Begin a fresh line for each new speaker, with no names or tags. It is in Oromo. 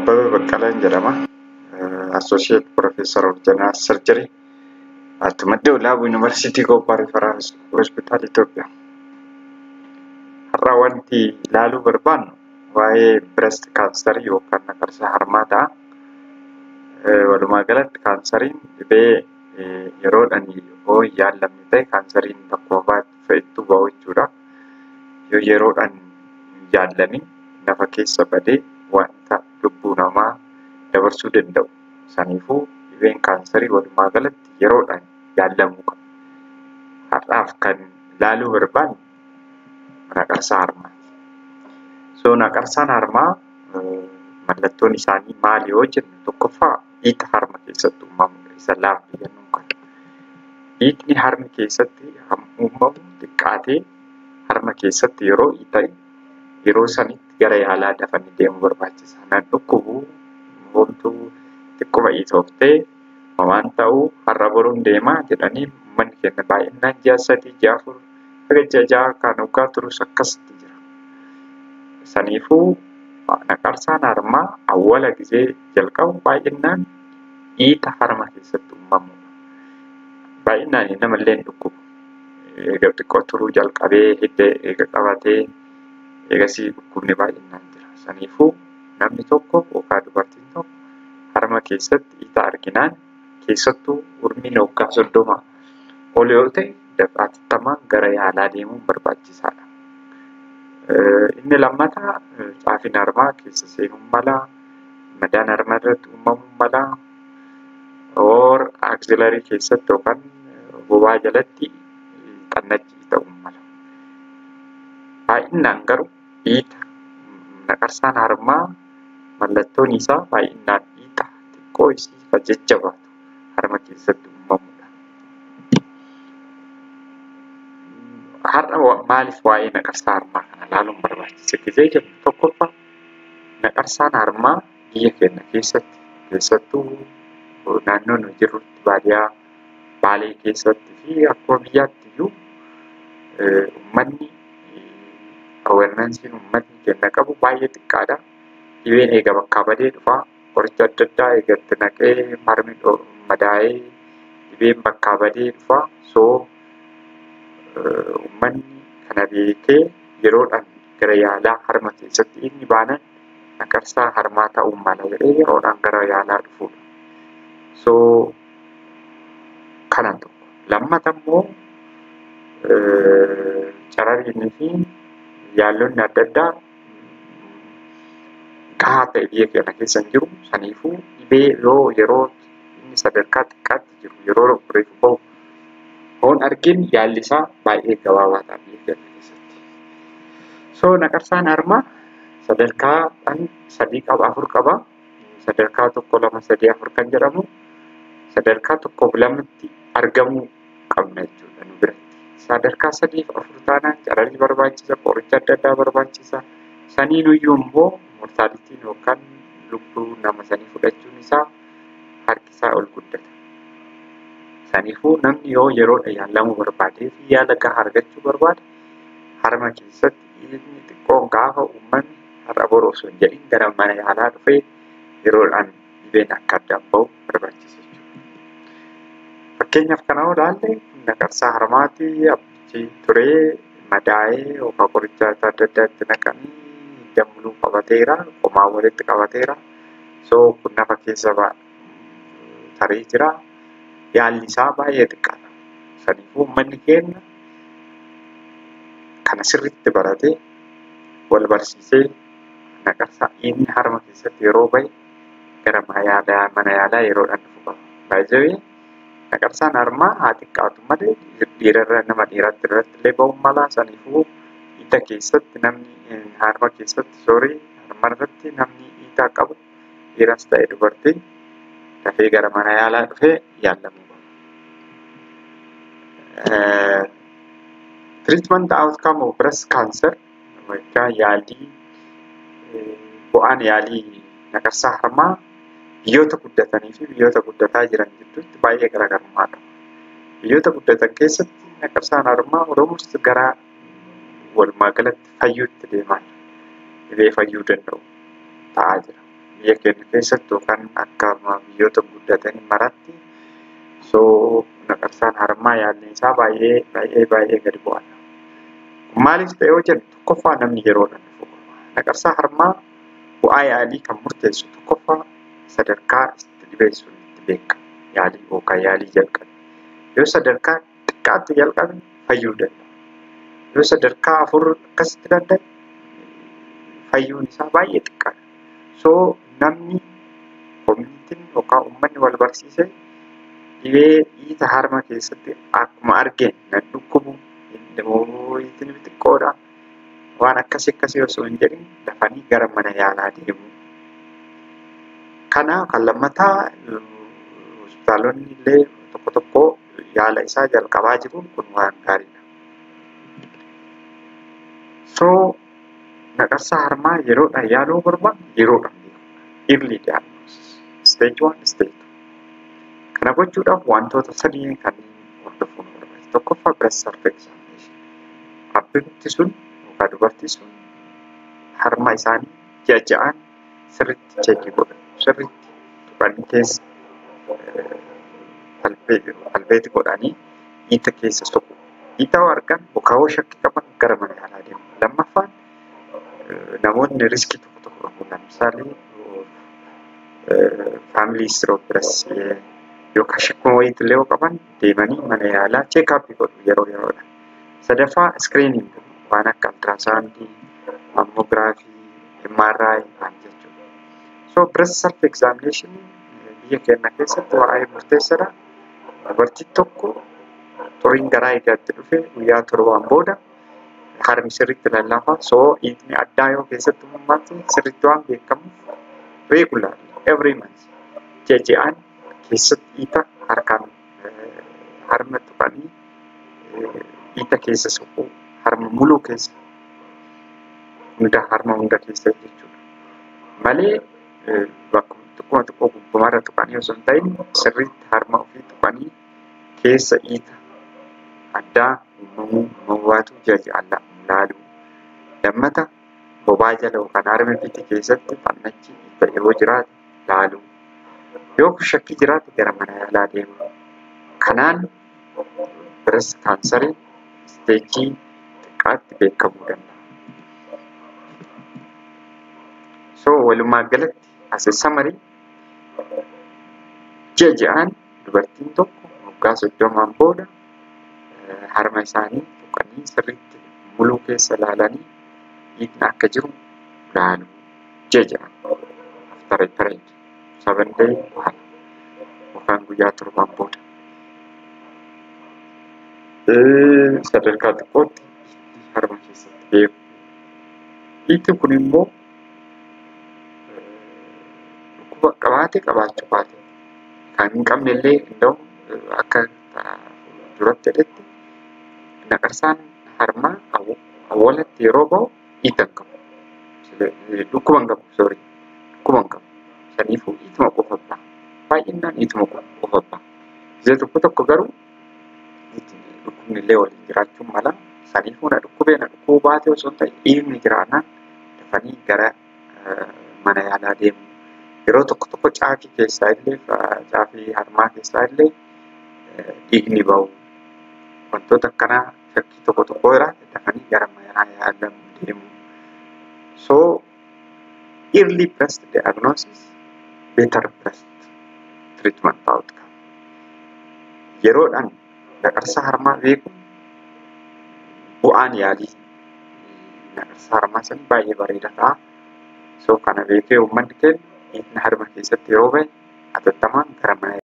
Abbabee Baqqalaan jedhama. Associate Professor of General Surgery at Maddee Olaaboo University Gobbaa Referral Hospital Itoophiyaa. Har'a wanti ilaaluu barbaannu waa'ee breast cancer yookaan naqarsaa harmaa ta'a. Walumaa galatti kaansariin dhibee yeroodhaan yoo hin yaallamne ta'e kaansariin bakkuma fe'ettuu ba'u jechuudha. Yoo yeroodhaan hin yaallamin lafa keessa badee wanta lubbuu namaa dabarsuu danda'u. Saniifuu dhibeen kaansarii walumaa galatti yeroodhaan yaallamuu qaba. Har'aaf kan ilaaluu barbaannu naqarsaa harmaati. Naqarsaan harmaa mallattoon isaanii maali yoo jennu, tokkoffaa dhiita harma keessatti uumamudha. Isa laafni jennuun kana. Dhiitni harma keessatti uumamu xiqqaatee harma keessatti yeroo ta'e yeroo sanitti gara yaalaa dafanii deemuu barbaachisa. Nan dhukkubu homtuu xiqquma dhiitoftee waan ta'uu har'a boruun deemaa jedhanii uummanni keenya baay'inaan ji'a 3, ji'a 4 haga ji'a 6 kan waggaa turus akkasitti jira. Saniifuu naqarsaan harmaa awwala gisee jalqabu baay'inaan dhiita harma keessatti uumamudha. Baay'inaan namallee hin dhukkubu. Eega xiqqoo turuu jalqabee hidda eega qabatee eegasii dhukkubni baay'inaan jira. Saniifuu namni tokko yookaan dubartiin tokko harma keessatti dhiita arginaan keessattuu umriin waggaa 30 ol yoo ta'e dafqaatattamaan gara yaalaa deemuun barbaachisaadha. Inni lammataa caafin harmaa keessa seenuu mala, madaan harma irratti uumamuu mala, aksilarii keessatti yookaan bobaa jalatti xannachii ta'uu mala. Baay'inaan garuu dhiita naqarsaan harmaa mallattoon isaa baay'inaan dhiita xiqqoo isiifa jajjabaatu harma keessatti uumamudha. Har'a maaliif waa'ee naqarsaa harmaa kana ilaaluun barbaachise gisee jennu, tokkoffaa naqarsaan harmaa biyya keenya keessatti keessattuu naannoo nu jirrutti baadiyyaa Baalee keessatti fi akkuma biyyaatti iyyuu uummanni awarenansiin uummanni keenya qabu baay'ee xiqqaadha. Dhibeen eega bakkaa badee dhufaa qoricha adda addaa eegatti naqee harmi madaa'ee dhibeen bakkaa badee dhufaa. Uummanni kana beekee yeroodhaan gara yaalaa harma keessatti inni baanan naqarsaa harmaa ta'uu mala jedhee yeroodhaan gara yaalaa dhufuudha. Kana tokko. Lammata immoo carariinii fi yaalonni adda addaa gahaa ta'e biyya keenya keessa hin jiru. Saniifuu dhibee yeroo inni sadarkaa xiqqaatti jiru yeroo reefu bahu hoon argin yaalli isaa baay'ee gabaabaa ta'a biyya keenya keessatti. Naqarsaan harmaa sadarkaa 3 qaba 4 qaba. Sadarkaa 1, 2, 3, 4 kan jedhamu sadarkaa 1 fi 2tti argamuu qabna jechuudha nu biratti. Sadarkaa 3 fi 4 taanaan cararii barbaachisa, qoricha adda addaa barbaachisa. Saniinuyyuu immoo mortaalitiin yookaan lubbuu nama sanii fudhachuun isaa harki isaa ol guddata. Saniifuu namni yoo yeroodhaan yaalamuu barbaadee fi yaala gahaa argachuu barbaade harma keessatti dhiigni xiqqoon gaafa uummanni har'a boru osoo hin jedhin gara mana yaalaa dhufee yeroodhaan dhibeen akka addaan bahu barbaachisa jechuudha. Fakkeenyaaf kana yoo ilaalle naqarsaa harmaati abbichi turee madaa'ee yookaan qoricha adda addaatti naqanii dammuluu qabateera, qomaa walitti qabateera. Kun nafa keessa tarii jira. Yaalli isaa baay'ee xiqqaadha. Saniifuu uummanni keenya kana sirriitti baratee wal barsiisee naqarsaa inni harma keessatti yeroo bahe gara mana yaalaa yeroodhaan dhufuu qaba. Baay'ee naqarsaan harmaa haa xiqqaatu malee nama dhiiratti illee bahuu mala. Saniifuu dhiita keessatti namni harma keessatti harma irratti namni dhiitaa qabu dhiiras ta'e dubartiin dafee gara mana yaalaa dhufee yaalamuu qaba. Treatment outcome of breast cancer yaalii bu'aan yaalii naqarsaa harmaa biyyoota guddatanii fi biyyoota guddataa jiran gidduutti baay'ee garaagarummaa qaba. Biyyoota guddatan keessatti naqarsaan harmaa almost gara walumaa galatti fayyuutti deemaa dhibee fayyuu danda'u ta'aa jira. biyya keenya keessatti yookaan akka biyyoota guddatanii maratti naqarsaan harmaa yaalli isaa baay'ee gadi bu'aadha. Maaliif ta'e yoo jennu tokkoffaa namni yeroodhaan dhufu naqarsaa harmaa bu'aa yaalii kan murteessu tokkoffaa sadarkaa itti dhibeessuun itti beekama. Yaalii yookaan yaalii jalqabe. Yoo sadarkaa xiqqaatti jalqabe fayyuu danda'a. Yoo sadarkaa afur akkasitti danda'e fayyuun isaa baay'ee xiqqaadha. Namni koominitiin yookaan uummanni wal barsiisee dhibee dhiita harma keessatti akkuma argeen nan dhukkubu ittiin xiqqoodha. Waan akkasii osoo hin jedhin dafanii gara mana yaalaa deemu. Kanaaf kan lammataa hospitaalonni illee tokko yaala isaa jalqabaa jiruun kun waan gaariidha. Naqarsaa harmaa yeroodhaan yaaluu barbaadu yeroodhaan early diagnosis stage 1 stage 2. Kana gochuudhaaf wantoota sadii kanneen hordofuun barbaachisa. Tokkoffaa breast self examination. Abbumti sun yookaan dubartii sun harma isaanii ji'a sirriitti cheekii godhu. Sirriitti tuqanii keessa albeeti godhanii dhiita keessa soqu. Dhiita argan bukaawoo shakkii qaban gara mana yaalaa deemu. Lammaffaan namoonni riskii tokko qabu. Lammisaanii family history breast yookaan shakkuma wayiitti illee qaban deemanii mana yaalaa cheekaappii godhu yeroodhaan. Sadaffaa screening waan akka ultrasoundii, mammografii, MRI waan jechuudha. Breast self examination biyya keenya keessatti waa'ee murteessaadha. Dubartii tokko xuriin garaa eegaatti dhufe guyyaa torbaan booda harmi sirriitti lallaafaa. Dhiitni addaa yoo keessatti uumamte sirriitti waan beekamuuf regular every month ji'aan keessatti dhiita harkaan harma tuqanii dhiita keessa soquu harma muluu keessa harma hunda keessa jechuudha. Malee bakkuma xiqqoo gubbamarra tuqanii osoo hin ta'in sirriitti harma ofii tuqanii keessa dhiita addaa uumamuu ji'aan laaluu. Lammata bobaa jala yookaan harma pitii keessatti fannachi yoo jiraate laaluu. Yoo shakkii jiraate gara mana yaalaa deemu. Kanaan breast kaansarii isteejii xiqqaatti beekamuu danda'a. Walumaa galatti summary ji'aan dubartiin tokko waggaa 30 booda harma isaanii tuqanii sirriitti muluu keessa laalanii dhiitni akka jiru laalu. Ji'aan after a period 7 days yookaan guyyaa 7 booda. Sadarkaa xiqqootti harma keessatti beeku. Dhiitni kun immoo qabaachuu baate kan hin qabne illee iddoo akka duratti jedhetti naqarsaan harmaa awwaalatti yeroo bahu dhiita hin qabu. Dhukkuba hin qabu. Saniifuu dhiituma qofa ba'a. Baay'inaan dhiituma qofa ba'a. Ishee tokko garuu dhukkubni illee waliin jiraachuun mala. Saniifuu na dhukkubuu baate osoo hin ta'in dhiigni jiraannaan dafanii gara mana yaalaa deemu. Yeroo tokko caafii keessaa illee caafii harmaa keessaa illee dhiigni bahu. Wantoota akkanaa shakkii tokko jiraate dafanii gara mana yaalaa deemu. Early breast diagnosis, better breast treatment outcome. Yeroodhaan naqarsa harmaa beekuun bu'aan yaalii naqarsa harmaa sana baay'ee bareeda ta'a. Kana beekee uummanni keenya dhiitni harma keessatti yeroo bahe atattamaan gara mana